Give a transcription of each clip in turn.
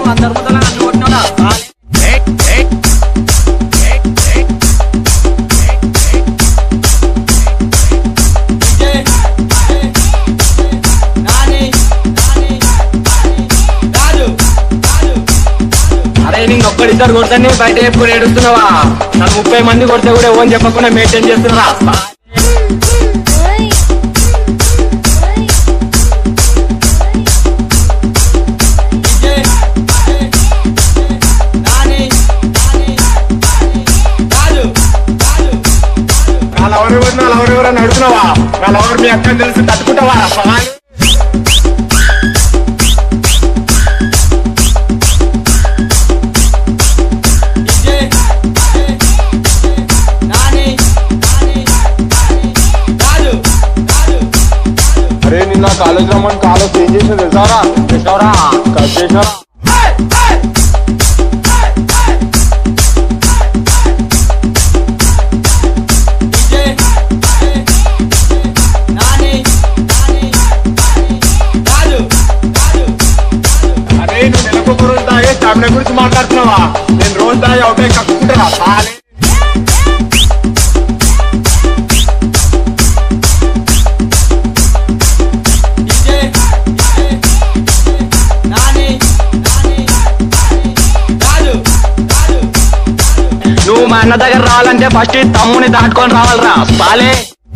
అందరు ముందర నన్ను కొట్టినావురా. అరే నేను ఒక్కడిద్దరు కొడతానే బయట ఎప్పుడు ఏడుస్తున్నావా? నన్ను 30 మంది కొడితే కూడా ఓన్ చెప్పకుండా మెయింటైన్ చేస్తున్నారా? ఎవరెవరని అడుగుతున్నావా? వాళ్ళెవరు మీ అక్కని తెలిసి తట్టుకుంటావా? అరే నిన్న కాలేజ్ రమ్మని కాలేజ్ ఏం చేసినా తెలుసారా? చేసినవరా? కట్ చేసినా. అరే నువ్వు నెలకొక రోజు తాగే స్టామినా గురించి మాట్లాడుతున్నావా? నేను రోజు తాగి అవుతాయి కట్టుకుంటారా? చాలే నువ్వు మా అన్న దగ్గర రావాలంటే ఫస్ట్ తమ్ముని దాటుకొని రావాలరా. చాలే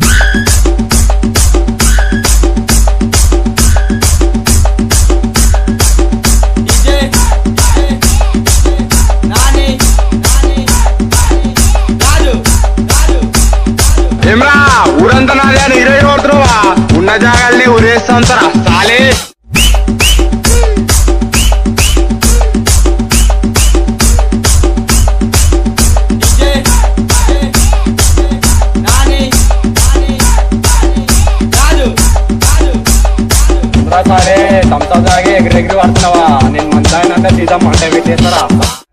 ఏమ్రా ఊరంతా నాదే అని ఇరవై కొడుతున్నావా? ఉన్న జాగాల్ని ఊరేస్తాంతరా. చాలే సరే తమతా తాగి ఎగిరెగిరి పడుతున్నావా? నేను మంచి ఆయన అంటే సీదా మంట పెట్టేస్తారా?